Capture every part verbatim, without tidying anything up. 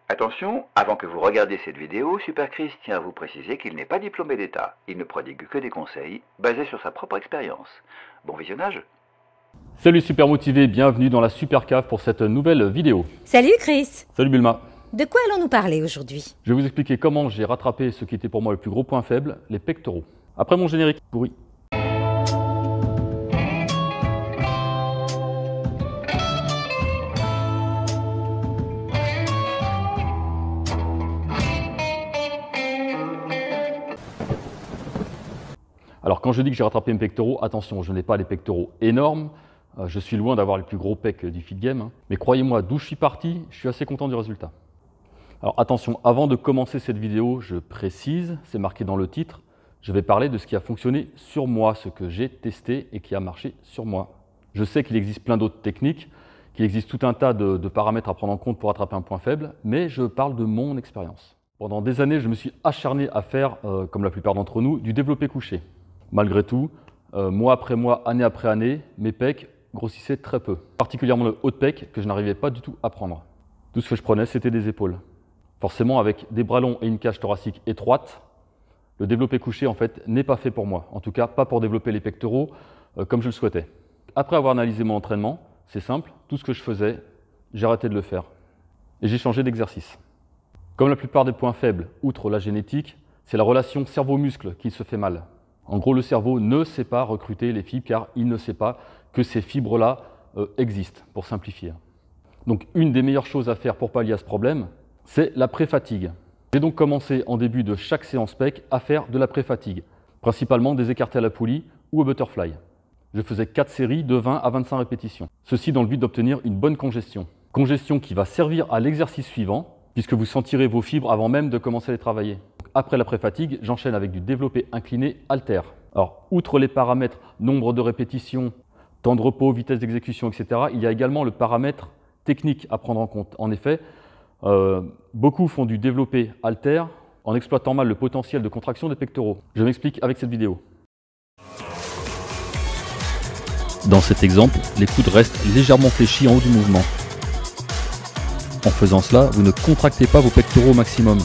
Attention, avant que vous regardiez cette vidéo, Super Chris tient à vous préciser qu'il n'est pas diplômé d'État. Il ne prodigue que des conseils basés sur sa propre expérience. Bon visionnage. Salut super motivé, bienvenue dans la Super Cave pour cette nouvelle vidéo. Salut Chris. Salut Bulma. De quoi allons-nous parler aujourd'hui? Je vais vous expliquer comment j'ai rattrapé ce qui était pour moi le plus gros point faible, les pectoraux. Après mon générique pourri. Alors quand je dis que j'ai rattrapé mes pectoraux, attention, je n'ai pas les pectoraux énormes, euh, je suis loin d'avoir les plus gros pecs du feed game, hein. Mais croyez-moi, d'où je suis parti, je suis assez content du résultat. Alors attention, avant de commencer cette vidéo, je précise, c'est marqué dans le titre, je vais parler de ce qui a fonctionné sur moi, ce que j'ai testé et qui a marché sur moi. Je sais qu'il existe plein d'autres techniques, qu'il existe tout un tas de, de paramètres à prendre en compte pour attraper un point faible, mais je parle de mon expérience. Pendant des années, je me suis acharné à faire, euh, comme la plupart d'entre nous, du développé couché. Malgré tout, euh, mois après mois, année après année, mes pecs grossissaient très peu. Particulièrement le haut de pec que je n'arrivais pas du tout à prendre. Tout ce que je prenais, c'était des épaules. Forcément, avec des bras longs et une cage thoracique étroite, le développé couché en fait n'est pas fait pour moi. En tout cas, pas pour développer les pectoraux euh, comme je le souhaitais. Après avoir analysé mon entraînement, c'est simple, tout ce que je faisais, j'ai arrêté de le faire. Et j'ai changé d'exercice. Comme la plupart des points faibles, outre la génétique, c'est la relation cerveau-muscle qui se fait mal. En gros, le cerveau ne sait pas recruter les fibres car il ne sait pas que ces fibres-là euh, existent, pour simplifier. Donc, une des meilleures choses à faire pour pallier à ce problème, c'est la pré-fatigue. J'ai donc commencé en début de chaque séance pec à faire de la pré-fatigue, principalement des écartés à la poulie ou au butterfly. Je faisais quatre séries de vingt à vingt-cinq répétitions. Ceci dans le but d'obtenir une bonne congestion. Congestion qui va servir à l'exercice suivant, puisque vous sentirez vos fibres avant même de commencer à les travailler. Après la pré-fatigue, j'enchaîne avec du développé incliné haltère. Alors, outre les paramètres nombre de répétitions, temps de repos, vitesse d'exécution, et cetera, il y a également le paramètre technique à prendre en compte. En effet, euh, beaucoup font du développé haltère en exploitant mal le potentiel de contraction des pectoraux. Je m'explique avec cette vidéo. Dans cet exemple, les coudes restent légèrement fléchis en haut du mouvement. En faisant cela, vous ne contractez pas vos pectoraux au maximum.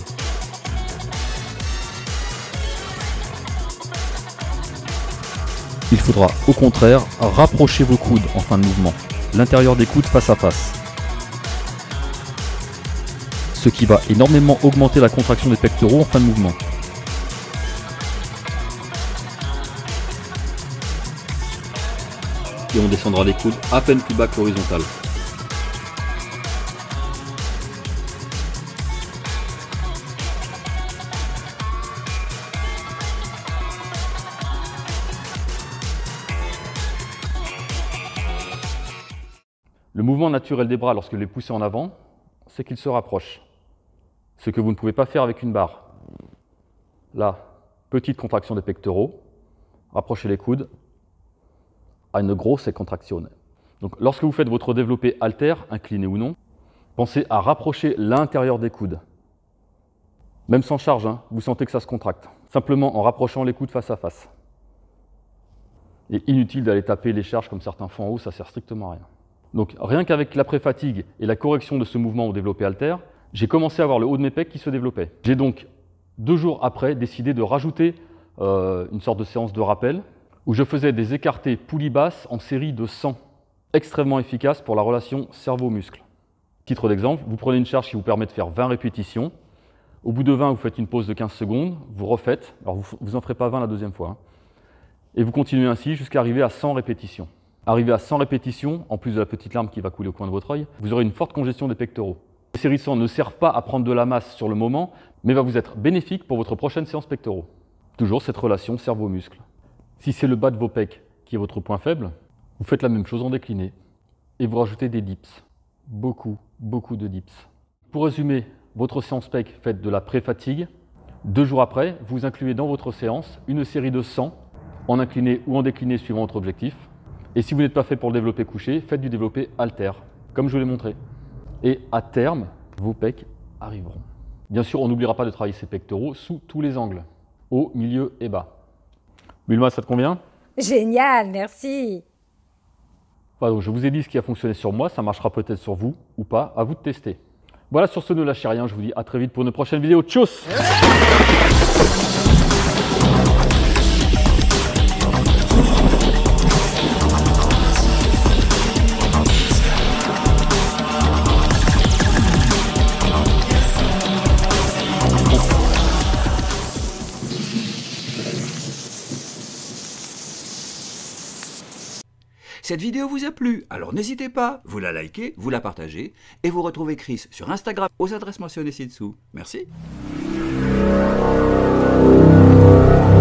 Il faudra au contraire rapprocher vos coudes en fin de mouvement, l'intérieur des coudes face à face. Ce qui va énormément augmenter la contraction des pectoraux en fin de mouvement. Et on descendra les coudes à peine plus bas que l'horizontale. Le mouvement naturel des bras lorsque les poussez en avant, c'est qu'ils se rapprochent. Ce que vous ne pouvez pas faire avec une barre. Là, petite contraction des pectoraux, rapprochez les coudes, à une grosse contraction. Donc, lorsque vous faites votre développé haltère, incliné ou non, pensez à rapprocher l'intérieur des coudes. Même sans charge, hein, vous sentez que ça se contracte. Simplement en rapprochant les coudes face à face. Et inutile d'aller taper les charges comme certains font en haut, ça ne sert strictement à rien. Donc rien qu'avec la pré-fatigue et la correction de ce mouvement au développé haltère, j'ai commencé à avoir le haut de mes pecs qui se développait. J'ai donc, deux jours après, décidé de rajouter euh, une sorte de séance de rappel où je faisais des écartés poulie basse en série de cent, extrêmement efficace pour la relation cerveau-muscle. Titre d'exemple, vous prenez une charge qui vous permet de faire vingt répétitions. Au bout de vingt, vous faites une pause de quinze secondes, vous refaites, alors vous n'en ferez pas vingt la deuxième fois, hein, et vous continuez ainsi jusqu'à arriver à cent répétitions. Arrivé à cent répétitions, en plus de la petite larme qui va couler au coin de votre œil, vous aurez une forte congestion des pectoraux. Les séries cent ne servent pas à prendre de la masse sur le moment, mais va vous être bénéfique pour votre prochaine séance pectoraux. Toujours cette relation cerveau-muscle. Si c'est le bas de vos pecs qui est votre point faible, vous faites la même chose en décliné et vous rajoutez des dips. Beaucoup, beaucoup de dips. Pour résumer, votre séance pec, faites de la pré-fatigue. Deux jours après, vous incluez dans votre séance une série de cent en incliné ou en décliné suivant votre objectif. Et si vous n'êtes pas fait pour le développé couché, faites du développé haltère, comme je vous l'ai montré. Et à terme, vos pecs arriveront. Bien sûr, on n'oubliera pas de travailler ses pectoraux sous tous les angles, haut, milieu et bas. Bulma, ça te convient? Génial, merci. Enfin, donc, je vous ai dit ce qui a fonctionné sur moi, ça marchera peut-être sur vous ou pas, à vous de tester. Voilà, sur ce, ne lâchez rien. Je vous dis à très vite pour une prochaine vidéo. Tchuss! Cette vidéo vous a plu, alors n'hésitez pas, vous la likez, vous la partagez, et vous retrouvez Chris sur Instagram aux adresses mentionnées ci-dessous. Merci.